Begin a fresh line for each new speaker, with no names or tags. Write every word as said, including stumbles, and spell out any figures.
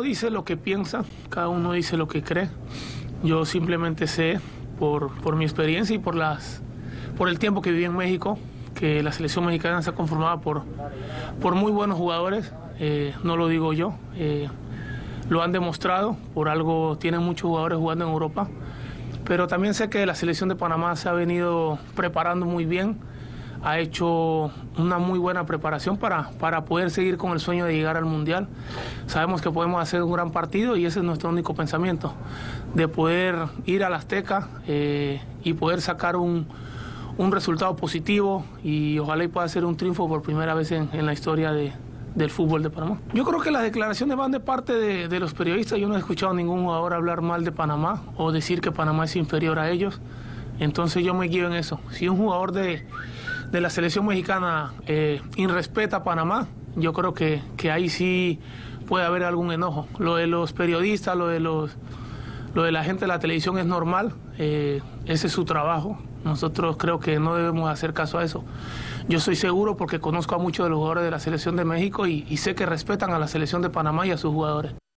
uno dice lo que piensa, cada uno dice lo que cree. Yo simplemente sé, por, por mi experiencia y por, las, por el tiempo que viví en México, que la selección mexicana está conformada por, por muy buenos jugadores. Eh, no lo digo yo, eh, lo han demostrado, por algo tienen muchos jugadores jugando en Europa. Pero también sé que la selección de Panamá se ha venido preparando muy bien, ha hecho una muy buena preparación para, para poder seguir con el sueño de llegar al Mundial. Sabemos que podemos hacer un gran partido y ese es nuestro único pensamiento, de poder ir al Azteca eh, y poder sacar un, un resultado positivo y ojalá y pueda ser un triunfo por primera vez en, en la historia de, del fútbol de Panamá. Yo creo que las declaraciones van de parte de, de los periodistas. Yo no he escuchado a ningún jugador hablar mal de Panamá o decir que Panamá es inferior a ellos. Entonces yo me guío en eso. Si un jugador de, de la selección mexicana eh, irrespeta a Panamá, yo creo que, que ahí sí puede haber algún enojo. Lo de los periodistas, lo de, los, lo de la gente de la televisión es normal. Eh, ese es su trabajo. Nosotros creo que no debemos hacer caso a eso. Yo soy seguro porque conozco a muchos de los jugadores de la selección de México y, y sé que respetan a la selección de Panamá y a sus jugadores.